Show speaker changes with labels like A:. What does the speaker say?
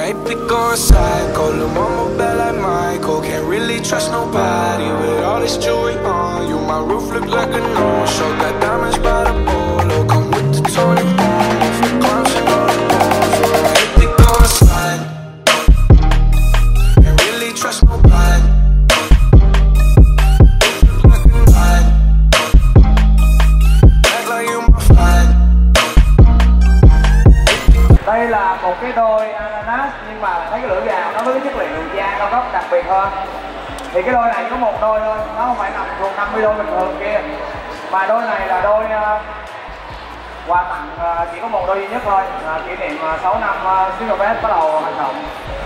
A: ain't be going psycho. Lil' mama bad like Michael. Can't really trust nobody with all this jewelry on you. My roof look like a no-show. Got diamonds by the polo. Come with the Tony Romo. For clowns and all the balls. I ain't be going slide. Can't really trust nobody.
B: Đây là một cái đôi Ananas nhưng mà thấy cái lưỡi gà nó với cái chất liệu da cao cấp đặc biệt hơn. Thì cái đôi này có một đôi thôi, nó không phải nằm thuộc 50 đôi bình thường kia. Mà đôi này là đôi quà tặng chỉ có một đôi duy nhất thôi, kỷ niệm 6 năm Silverbest bắt đầu hoạt động.